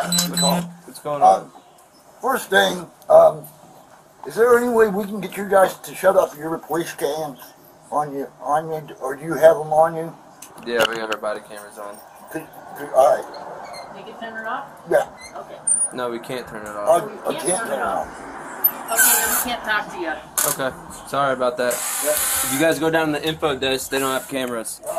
What's going on? First thing, is there any way we can get you guys to shut up your police cams on you, or do you have them on you? Yeah, we got our body cameras on. Alright. You can turn it off? Yeah. Okay. No, we can't turn it off. I can't turn it off. Okay, then we can't talk to you. Okay, sorry about that. Yeah. If you guys go down to the info desk, they don't have cameras.